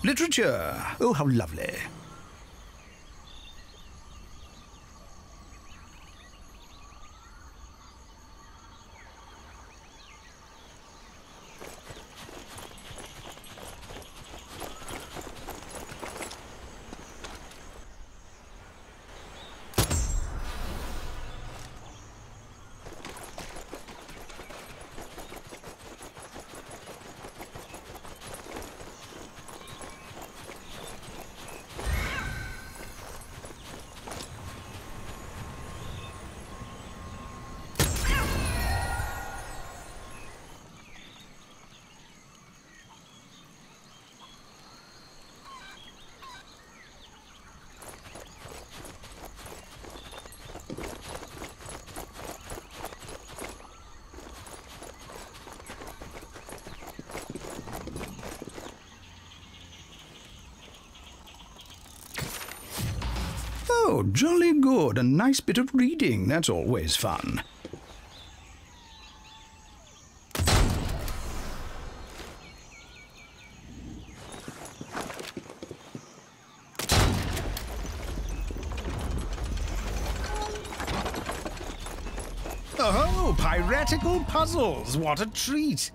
Literature. Oh, how lovely. Oh, jolly good. A nice bit of reading. That's always fun. Oh, piratical puzzles. What a treat.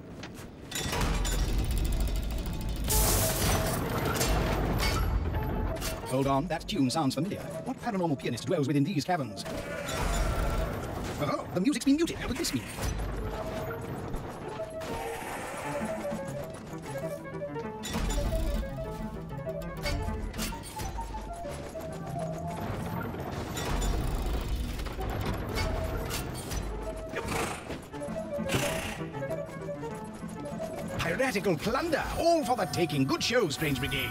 Hold on, that tune sounds familiar. What paranormal pianist dwells within these caverns? Oh, the music's been muted. What could this mean? Piratical plunder, all for the taking. Good show, Strange Brigade.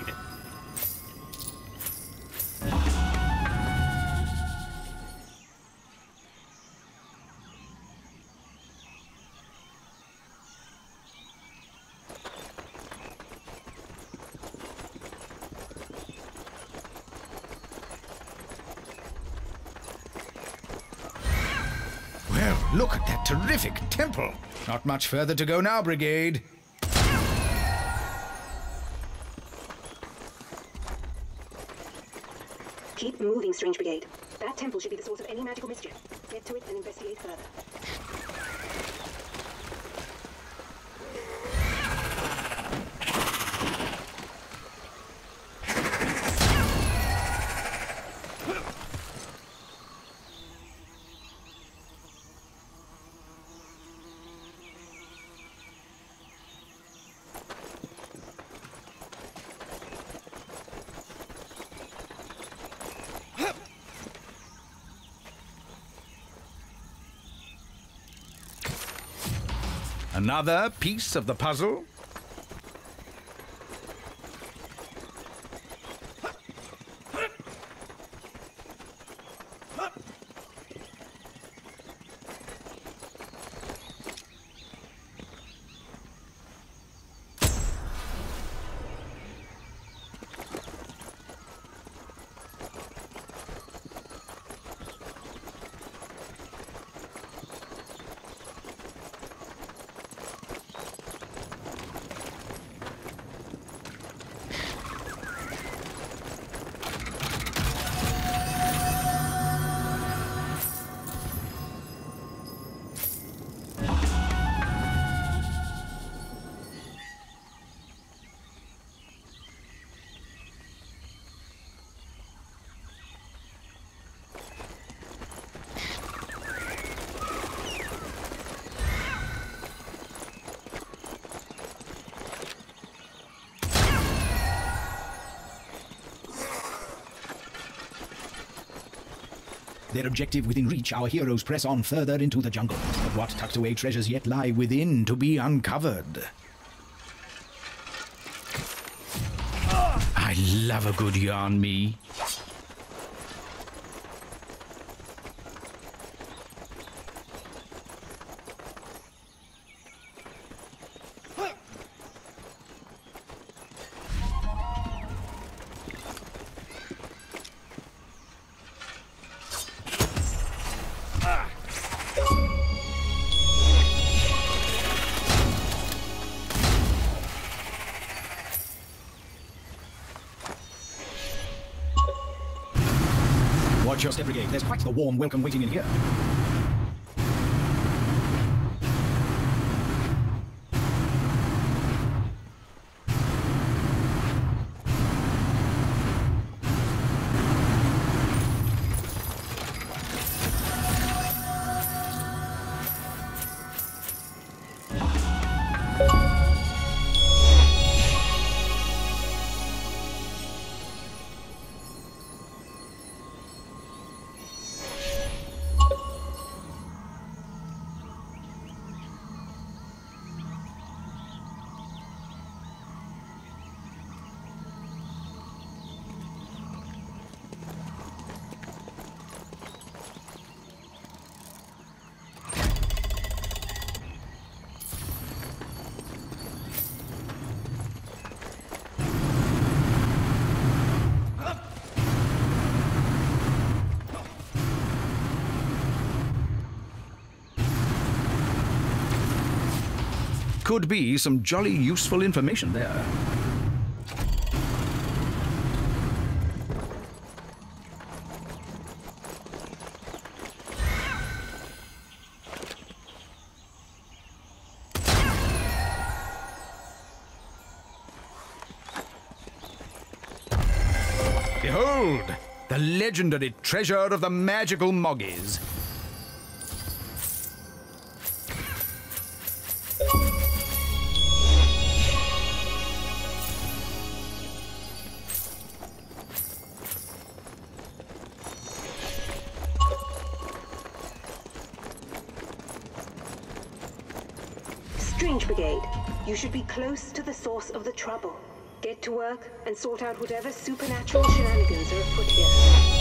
Well, look at that terrific temple. Not much further to go now, Brigade. Keep moving, Strange Brigade. That temple should be the source of any magical mischief. Get to it and investigate further. Another piece of the puzzle. Their objective within reach, our heroes press on further into the jungle. But what tucked away treasures yet lie within to be uncovered? I love a good yarn, me. Watch your step, Brigade. There's quite the warm welcome waiting in here. Could be some jolly useful information there. Behold, the legendary treasure of the magical Moggies. Strange Brigade, you should be close to the source of the trouble. Get to work and sort out whatever supernatural shenanigans are afoot here.